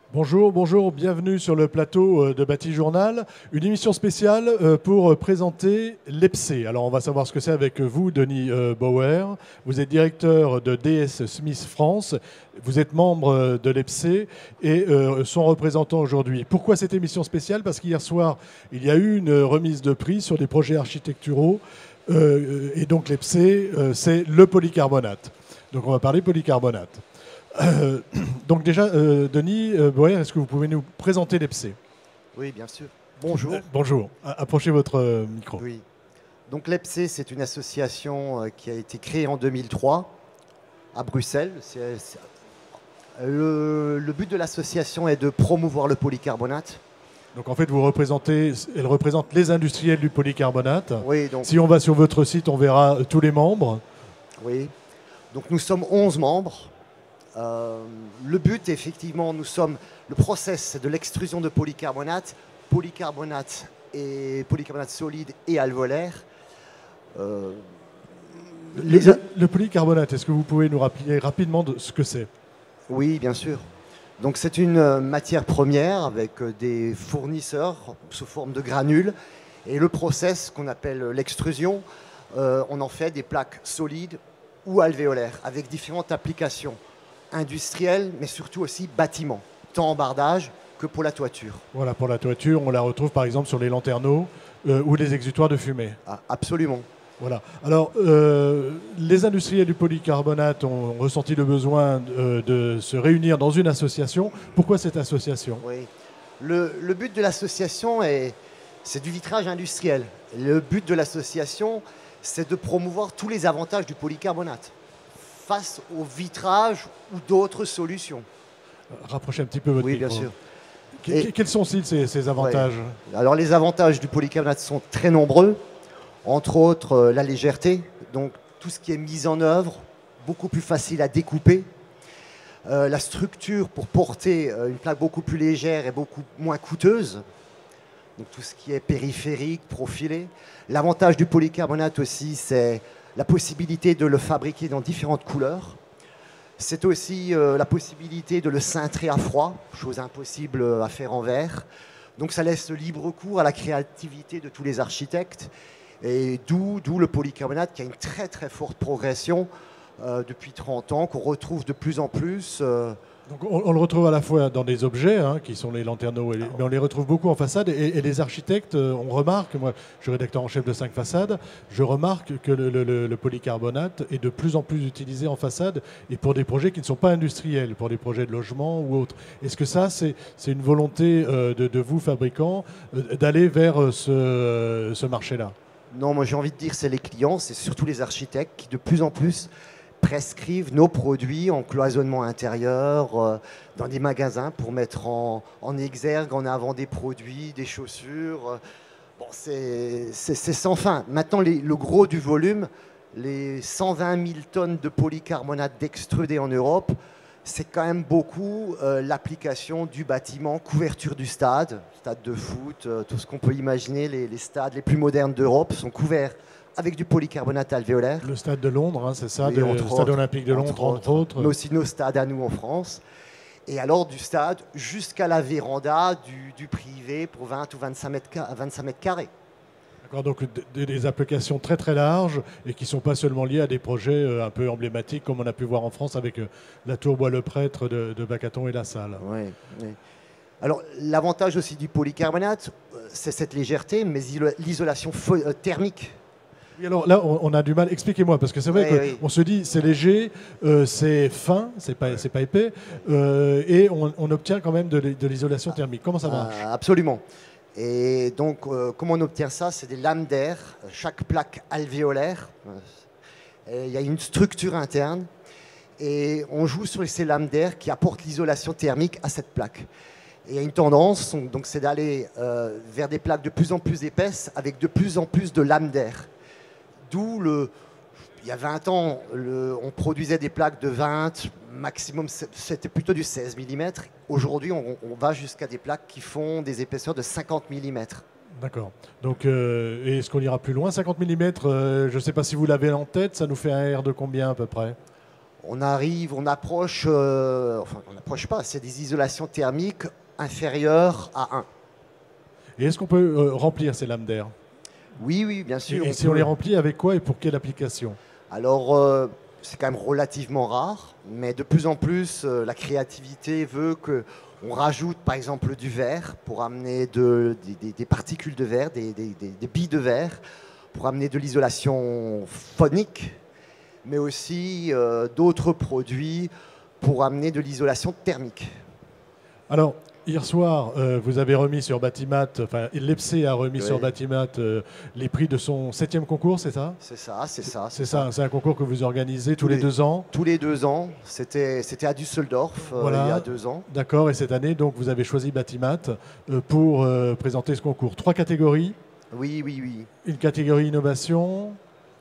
Bonjour, bonjour, bienvenue sur le plateau de Bâti Journal, une émission spéciale pour présenter l'EPC. Alors on va savoir ce que c'est avec vous, Denis Bauer. Vous êtes directeur de DS Smith France, vous êtes membre de l'EPC et son représentant aujourd'hui. Pourquoi cette émission spéciale? Parce qu'hier soir, il y a eu une remise de prix sur des projets architecturaux et donc l'EPC, c'est le polycarbonate. Donc on va parler polycarbonate. Donc déjà, Denis Bauer, est-ce que vous pouvez nous présenter l'EPC? Oui, bien sûr. Bonjour. Bonjour. Approchez votre micro. Oui. Donc l'EPC, c'est une association qui a été créée en 2003 à Bruxelles. Le but de l'association est de promouvoir le polycarbonate. Donc en fait, elle représente les industriels du polycarbonate. Oui, donc, si on va sur votre site, on verra tous les membres. Oui. Donc nous sommes 11 membres. Le but, effectivement, le process, c'est de l'extrusion de polycarbonate et polycarbonate solide et alvéolaire. Le polycarbonate, est-ce que vous pouvez nous rappeler rapidement de ce que c'est? Oui, bien sûr. Donc c'est une matière première avec des fournisseurs sous forme de granules. Et le process qu'on appelle l'extrusion, on en fait des plaques solides ou alvéolaires avec différentes applications industrielles, mais surtout aussi bâtiments, tant en bardage que pour la toiture. Voilà, pour la toiture, on la retrouve par exemple sur les lanterneaux ou les exutoires de fumée. Ah, absolument. Voilà. Alors, les industriels du polycarbonate ont ressenti le besoin de se réunir dans une association. Pourquoi cette association? Oui. Le but de l'association, c'est du vitrage industriel. Le but de l'association, c'est de promouvoir tous les avantages du polycarbonate face au vitrage ou d'autres solutions. Rapprochez un petit peu votre micro. Oui, bien sûr. Quels sont-ils ces avantages? Oui. Alors, les avantages du polycarbonate sont très nombreux. Entre autres, la légèreté, donc tout ce qui est mis en œuvre, beaucoup plus facile à découper. La structure pour porter une plaque beaucoup plus légère et beaucoup moins coûteuse. Donc tout ce qui est périphérique, profilé. L'avantage du polycarbonate aussi, c'est la possibilité de le fabriquer dans différentes couleurs. C'est aussi la possibilité de le cintrer à froid, chose impossible à faire en verre. Donc ça laisse libre cours à la créativité de tous les architectes. Et d'où le polycarbonate qui a une très très forte progression depuis 30 ans, qu'on retrouve de plus en plus. Donc on le retrouve à la fois dans des objets, qui sont les lanterneaux, mais on les retrouve beaucoup en façade. Et les architectes, on remarque, moi je suis rédacteur en chef de 5 façades, je remarque que le polycarbonate est de plus en plus utilisé en façade et pour des projets qui ne sont pas industriels, pour des projets de logement ou autres. Est-ce que ça, c'est une volonté de vous, fabricants, d'aller vers ce marché-là? Non, moi j'ai envie de dire c'est les clients, c'est surtout les architectes qui de plus en plus prescrivent nos produits en cloisonnement intérieur, dans des magasins pour mettre en exergue, en avant des produits, des chaussures. Bon, c'est sans fin. Maintenant, le gros du volume, les 120 000 tonnes de polycarbonate d'extrudé en Europe, c'est quand même beaucoup l'application du bâtiment, couverture du stade de foot, tout ce qu'on peut imaginer. Les stades les plus modernes d'Europe sont couverts avec du polycarbonate alvéolaire. Le stade de Londres, c'est ça, oui, le stade olympique de Londres, entre autres. Mais aussi nos stades à nous en France. Et alors du stade jusqu'à la véranda du privé pour 20 ou 25 mètres carrés. D'accord, donc des applications très très larges et qui ne sont pas seulement liées à des projets un peu emblématiques comme on a pu voir en France avec la tour Bois-le-Prêtre de Bacaton et La Salle. Oui, oui. Alors l'avantage aussi du polycarbonate, c'est cette légèreté, mais l'isolation thermique. Et alors là, on a du mal. Expliquez-moi, parce que c'est vrai qu'on se dit c'est léger, c'est fin, c'est pas épais, et on obtient quand même de l'isolation thermique. Comment ça marche? Absolument. Et donc, comment on obtient ça? C'est des lames d'air, chaque plaque alvéolaire. Il y a une structure interne, et on joue sur ces lames d'air qui apportent l'isolation thermique à cette plaque. Et il y a une tendance, donc, c'est d'aller vers des plaques de plus en plus épaisses avec de plus en plus de lames d'air. D'où il y a 20 ans, on produisait des plaques de 20, maximum, c'était plutôt du 16 mm. Aujourd'hui, on va jusqu'à des plaques qui font des épaisseurs de 50 mm. D'accord. Donc, est-ce qu'on ira plus loin? 50 mm, je ne sais pas si vous l'avez en tête, ça nous fait un R de combien à peu près? on approche, enfin on n'approche pas, c'est des isolations thermiques inférieures à 1. Et est-ce qu'on peut remplir ces lames d'air? Oui, oui, bien sûr. Et si on les remplit, avec quoi et pour quelle application? Alors, c'est quand même relativement rare, mais de plus en plus, la créativité veut qu'on rajoute par exemple du verre pour amener des particules de verre, des billes de verre, pour amener de l'isolation phonique, mais aussi d'autres produits pour amener de l'isolation thermique. Alors, hier soir, vous avez remis sur Batimat, enfin l'EPC a remis sur Batimat les prix de son 7e concours, c'est ça? C'est ça, c'est ça. C'est ça, c'est un concours que vous organisez tous les 2 ans? Tous les 2 ans, c'était à Düsseldorf voilà. Il y a 2 ans. D'accord, et cette année, donc, vous avez choisi Batimat pour présenter ce concours. 3 catégories? Oui, oui, oui. Une catégorie innovation,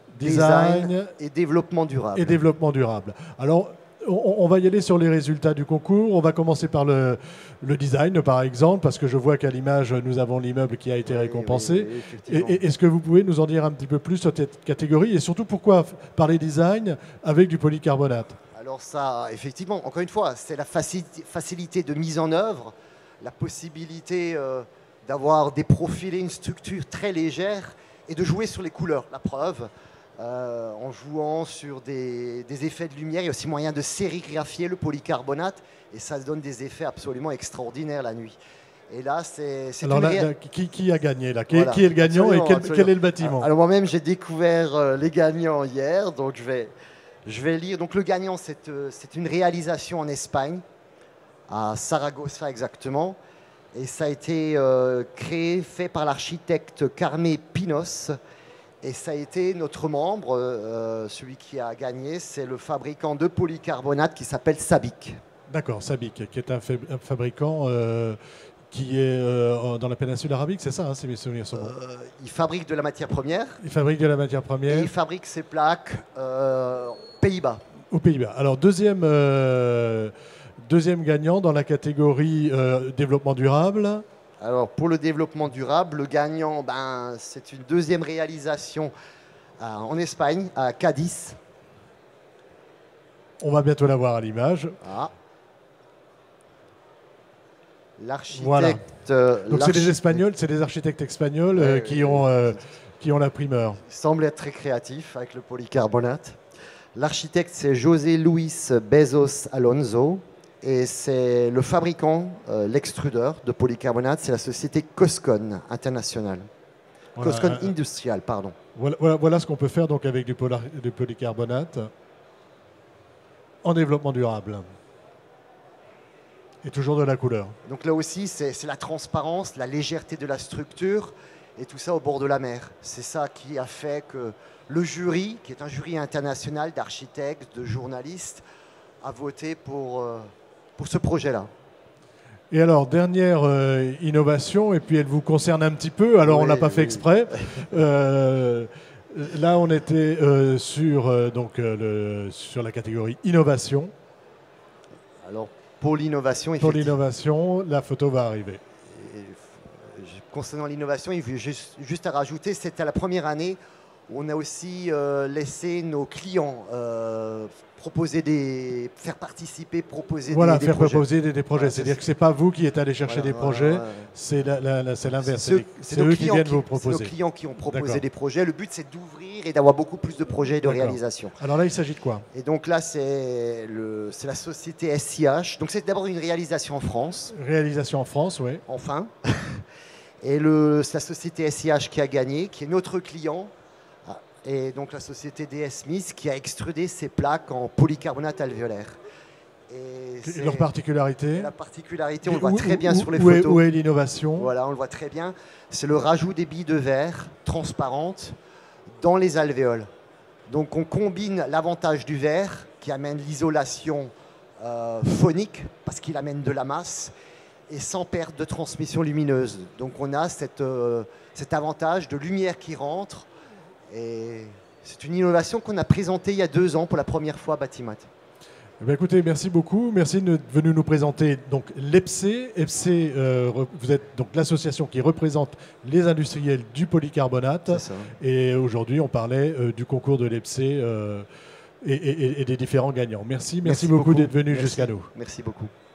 design et développement durable. Et développement durable. Alors, on va y aller sur les résultats du concours. On va commencer par le design, par exemple, parce que je vois qu'à l'image, nous avons l'immeuble qui a été récompensé. Oui, est-ce que vous pouvez nous en dire un petit peu plus sur cette catégorie et surtout pourquoi parler design avec du polycarbonate? Alors ça, effectivement, encore une fois, c'est la facilité de mise en œuvre, la possibilité d'avoir déprofilé une structure très légère et de jouer sur les couleurs. La preuve, en jouant sur des effets de lumière, il y a aussi moyen de sérigraphier le polycarbonate et ça donne des effets absolument extraordinaires la nuit. Et là, c'est alors là, qui a gagné là? Qui est le gagnant absolument, et quel est le bâtiment? Alors moi-même, j'ai découvert les gagnants hier, donc je vais lire. Donc le gagnant, c'est une réalisation en Espagne, à Saragossa exactement, et ça a été fait par l'architecte Carme Pinos. Et ça a été notre membre, celui qui a gagné, c'est le fabricant de polycarbonate qui s'appelle Sabic. D'accord, Sabic, qui est un fabricant qui est dans la péninsule arabique, c'est ça, hein, si mes souvenirs sont bons. Il fabrique de la matière première. Il fabrique de la matière première. Et il fabrique ses plaques aux Pays-Bas. Aux Pays-Bas. Alors, deuxième gagnant dans la catégorie développement durable. Alors, pour le développement durable, le gagnant, c'est une deuxième réalisation en Espagne, à Cadiz. On va bientôt la voir à l'image. Ah. L'architecte. Voilà. Donc, c'est des Espagnols, c'est des architectes espagnols qui ont la primeur. Il semble être très créatif avec le polycarbonate. L'architecte, c'est José Luis Bezos Alonso. Et c'est le fabricant, l'extrudeur de polycarbonate, c'est la société Coscon International. Voilà, Coscon Industrial, pardon. Voilà ce qu'on peut faire donc avec du polycarbonate en développement durable. Et toujours de la couleur. Donc là aussi, c'est la transparence, la légèreté de la structure, et tout ça au bord de la mer. C'est ça qui a fait que le jury, qui est un jury international d'architectes, de journalistes, a voté pour ce projet-là. Et alors, dernière innovation, et puis elle vous concerne un petit peu, alors oui, on n'a pas fait exprès. Là, on était sur la catégorie innovation. Alors, pour l'innovation, pour l'innovation, la photo va arriver. Concernant l'innovation, il faut juste à rajouter, c'était la première année où on a aussi laissé nos clients faire participer, proposer des projets. Proposer des projets. Voilà, c'est-à-dire que ce n'est pas vous qui êtes allé chercher des projets, c'est l'inverse. C'est eux qui viennent vous proposer. C'est nos clients qui ont proposé des projets. Le but, c'est d'ouvrir et d'avoir beaucoup plus de projets et de réalisation. Alors là, il s'agit de quoi? Et donc là, c'est la société SIH. Donc c'est d'abord une réalisation en France. Réalisation en France, oui. Enfin. Et c'est la société SIH qui a gagné, qui est notre client. Et donc la société DS Smith qui a extrudé ses plaques en polycarbonate alvéolaire. Et leur particularité? La particularité, on le voit très bien sur les photos. Où est l'innovation? Voilà, on le voit très bien. C'est le rajout des billes de verre transparentes dans les alvéoles. Donc on combine l'avantage du verre qui amène l'isolation phonique parce qu'il amène de la masse et sans perte de transmission lumineuse. Donc on a cet avantage de lumière qui rentre. Et c'est une innovation qu'on a présentée il y a 2 ans pour la première fois à Batimat. Écoutez, merci beaucoup. Merci d'être venu nous présenter donc l'EPC. EPC, vous êtes donc l'association qui représente les industriels du polycarbonate. C'est ça. Et aujourd'hui, on parlait du concours de l'EPC et des différents gagnants. Merci beaucoup d'être venu jusqu'à nous. Merci beaucoup.